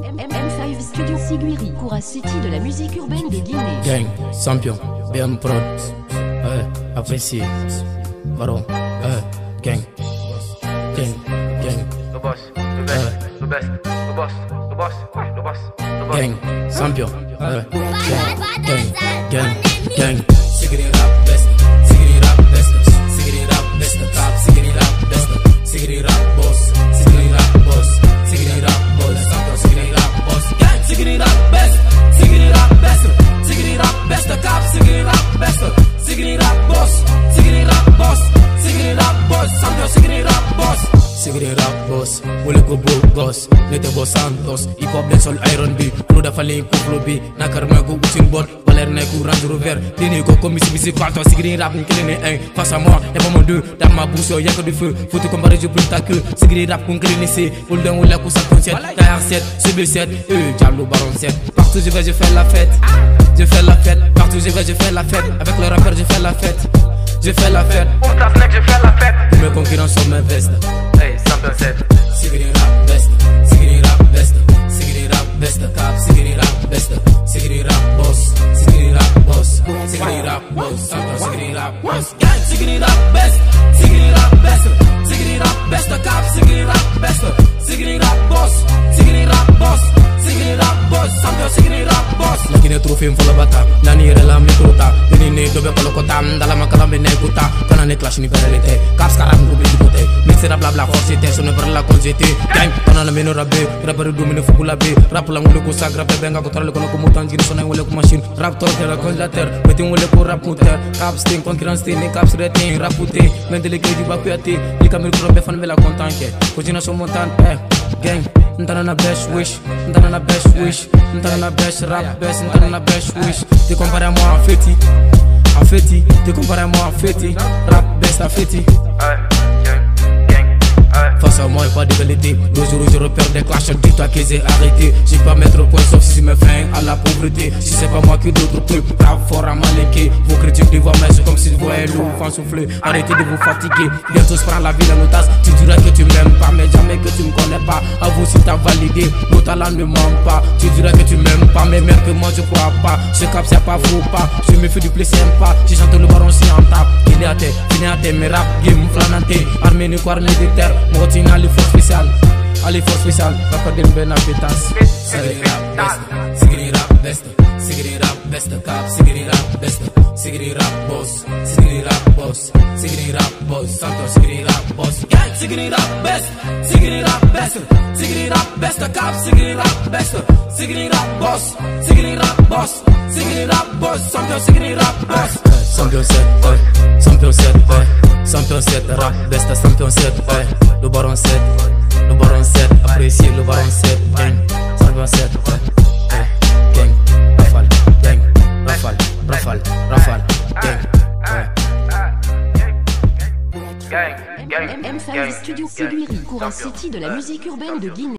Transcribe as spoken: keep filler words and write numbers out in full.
M cinq Studio Siguiri, Koura City de la musique urbaine de Guinée. Gang, champion, B M Prod, ouais, apprécié, baron, ouais, gang, gang, gang, le boss, le best, le best, le boss, le boss, le boss, le boss. gang, champion, ouais, gang, gang, gang, gang. Sigiri rap best, sigiri rap best, sigiri rap best, top, sigiri rap best, sigiri rap boss, sigiri rap boss, sigiri rap boss, champion, sigiri rap boss, gang, sigiri rap best, sigiri rap best, sigiri rap best, top, sigiri rap best, sigiri rap boss, sigiri rap boss, sigiri rap boss, champion, sigiri rap boss. Sigiri rap boss, wole go bo boss, nete bo santos, hip hop den sol iron bi, pro da falling ko flow bi, nakar na go utin bot, valer na ko range rover, dini ko comme si bisi parto, sigiri rap ni kelene un, face à moi, y'a pas mon deux, dans ma bouche y'a que du feu, faut te comparer je brûle ta queue, sigiri rap qu'on kelene c'est, full down wala ko cinquante-sept, K R sept, C B sept, euh, Diablo Baron sept, partout je vais je fais la fête, je fais la fête, partout je vais je fais la fête, avec le rappeur je fais la fête, je fais la fête, Pour ta snack je fais la fête. tous mes concurrents sont mes vestes. Hey, champion sept. Sigiri rap best, sigiri rap best, sigiri rap best, top, sigiri rap best, sigiri rap boss, sigiri rap boss, sigiri rap boss, champion, sigiri rap boss, gang, sigiri rap best, sigiri rap best, sigiri rap best, top, sigiri rap best, sigiri rap boss, sigiri rap boss, sigiri rap boss, champion, sigiri rap boss. La Guinée trouve une folle bata, la nire la microta, denine dobe kolokota, ndala makala mene kuta, kana ne clash ni perelete, caps karam no bi bote, mixera bla bla force te sonne per la congété, gang, kana na meno rabbe, rapper domine fukula be, rap la ngule ko sagra be benga ko trale ko ko mutan jiri sonne wole ko machine, rap torque la congélateur, metti wole ko rap moteur, caps sting concurrence sting, caps retin, rap puté, mendele ke di bakuate, li kamel ko be fan me la contanke, ko jina so montan, eh, gang, ndana na best wish, ndana na best wish, ndana na best rap best, ndana na best wish, te compare à moi en féti, en féti, te compare à moi en féti, rap best en féti. Ouais, gang, gang, ouais. Face à moi y'a pas d'égalité, le jour où je repère des clashs, dis-toi que j'ai arrêté. J'ai pas mettre au point sauf si je me fais à la pauvreté. Si c'est pas moi qui d'autres peut, rap fort à malinquer. Vos critiques devoir mais c'est comme si je voyais l'eau fan souffler. Arrêtez de vous fatiguer, bientôt je prends la ville en otage. Tu diras que tu m'aimes pas mais jamais que tu me connais pas. Avoue si t'as validé, nos talents ne mentent pas. Tu diras que tu m'aimes pas mais merde que moi je crois pas. Ce cap c'est pas faux pas, je me fais du plaisir sympa. Si chante le baron si en tape, il est à terre, fini à terre, mes rap game flanante. Armée nu quoi militaire, Mortina les forces spéciales. Allez force spéciale, rappeur d'une ben appétence. Sigiri rap best, sigiri rap best, sigiri rap best, cap, sigiri rap best, sigiri rap boss, sigiri rap boss, sigiri rap boss, santo sigiri rap boss, gang, sigiri rap best, sigiri rap best, sigiri rap best, cap, sigiri rap best, sigiri rap boss, sigiri rap boss, sigiri rap boss, santo sigiri rap boss. Champion sept, ouais, champion sept, ouais, champion sept, rap best, champion sept, ouais, le baron sept. Le baron sept, apprécié le baron sept, gang, champion sept, ouais, ouais, gang, rafale, gang, rafale, rafale, rafale, gang, ouais. Gang, gang, M cinq gang, Studio gang, Siguiri, Koura champion. City de la musique urbaine de Guinée.